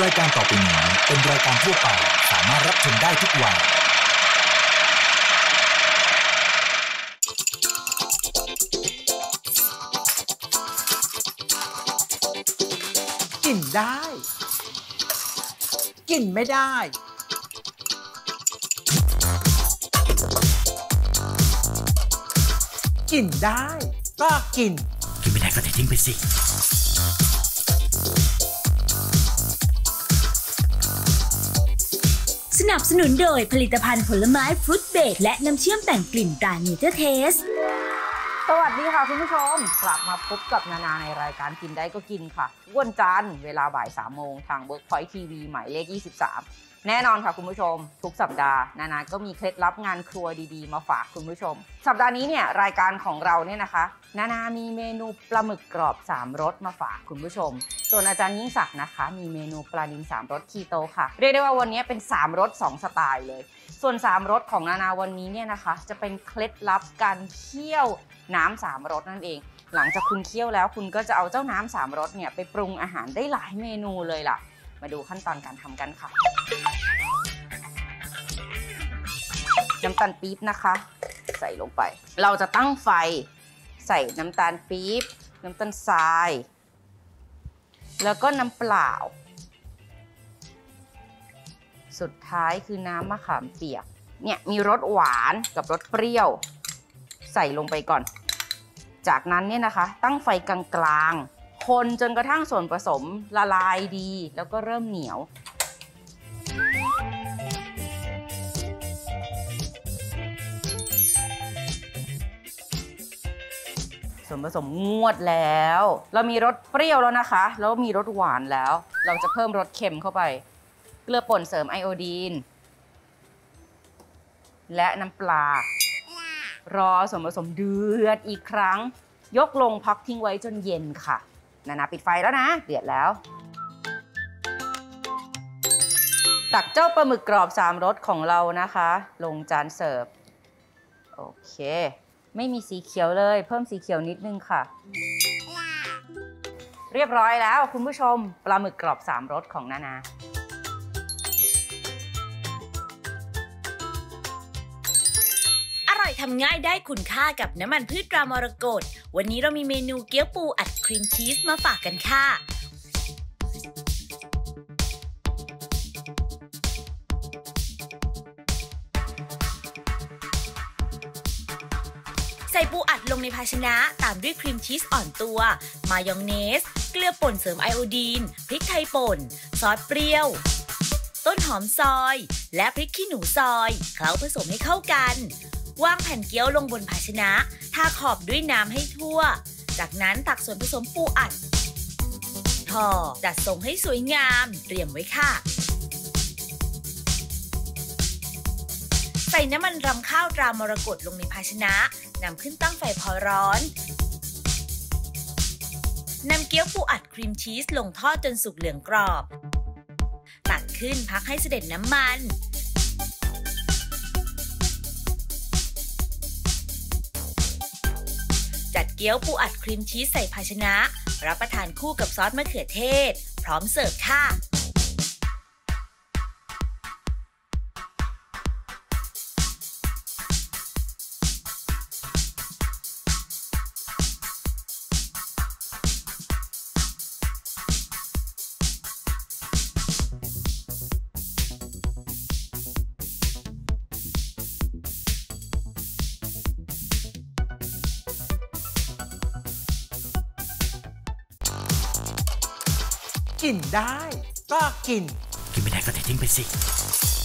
รายการต่อไปนี้เป็นรายการทั่วไปสามารถรับชมได้ทุกวัยกินได้กินไม่ได้กินได้ก็กินไม่ได้ก็ทิ้งไปสิสนับสนุนโดยผลิตภัณฑ์ผลไม้ฟรุตเบรดและน้ำเชื่อมแต่งกลิ่นตราเนเจอร์เทสสวัสดีค่ะคุณผู้ชมกลับมาพบกับนานาในรายการกินได้ก็กินค่ะวันจันทร์เวลาบ่าย 3 โมงทาง Workpoint TV หมายเลข 23แน่นอนค่ะคุณผู้ชมทุกสัปดาห์นานาก็มีเคล็ดลับงานครัวดีๆมาฝากคุณผู้ชมสัปดาห์นี้เนี่ยรายการของเราเนี่ยนะคะนานามีเมนูปลาหมึกกรอบ3รสมาฝากคุณผู้ชมส่วนอาจารย์ยิ่งศักดิ์นะคะมีเมนูปลานิล3รสคีโตค่ะเรียกได้ว่าวันนี้เป็น3รส2สไตล์เลยส่วน3รสของนานาวันนี้เนี่ยนะคะจะเป็นเคล็ดลับการเคี่ยวน้ำ3รสนั่นเองหลังจากคุณเคี่ยวแล้วคุณก็จะเอาเจ้าน้ำ3รสเนี่ยไปปรุงอาหารได้หลายเมนูเลยล่ะมาดูขั้นตอนการทำกันค่ะน้ำตาลปี๊บนะคะใส่ลงไปเราจะตั้งไฟใส่น้ำตาลปี๊บน้ำตาลทรายแล้วก็น้ำเปล่าสุดท้ายคือน้ำมะขามเปียกเนี่ยมีรสหวานกับรสเปรี้ยวใส่ลงไปก่อนจากนั้นเนี่ยนะคะตั้งไฟกลางๆคนจนกระทั่งส่วนผสมละลายดีแล้วก็เริ่มเหนียวส่วนผสมงวดแล้วเรามีรสเปรี้ยวแล้วนะคะแล้วมีรสหวานแล้วเราจะเพิ่มรสเค็มเข้าไปเกลือป่นเสริมไอโอดีนและน้ำปลารอส่วนผสมเดือดอีกครั้งยกลงพักทิ้งไว้จนเย็นค่ะนานาปิดไฟแล้วนะเดือดแล้วตักเจ้าปลาหมึกกรอบ3รสของเรานะคะลงจานเสิร์ฟโอเคไม่มีสีเขียวเลยเพิ่มสีเขียวนิดนึงค่ะเรียบร้อยแล้วคุณผู้ชมปลาหมึกกรอบ3รสของนานาทำง่ายได้คุณค่ากับน้ำมันพืชตรามรกตวันนี้เรามีเมนูเกี๊ยวปูอัดครีมชีสมาฝากกันค่ะใส่ปูอัดลงในภาชนะตามด้วยครีมชีสอ่อนตัวมายองเนสเกลือป่นเสริมไอโอดีนพริกไทยป่นซอสเปรี้ยวต้นหอมซอยและพริกขี้หนูซอยเคล้าผสมให้เข้ากันวางแผ่นเกี๊ยวลงบนภาชนะทาขอบด้วยน้ำให้ทั่วจากนั้นตักส่วนผสมปูอัดห่อจัดทรงให้สวยงามเตรียมไว้ค่ะใส่น้ำมันรำข้าวตรามรกตลงในภาชนะนำขึ้นตั้งไฟพอร้อนนำเกี๊ยวปูอัดครีมชีสลงทอดจนสุกเหลืองกรอบตักขึ้นพักให้เสด็จน้ำมันจัดเกี๊ยวปูอัดครีมชีสใส่ภาชนะรับประทานคู่กับซอสมะเขือเทศพร้อมเสิร์ฟค่ะกินได้ก็กินไม่ได้ก็ทิ้งไปสิ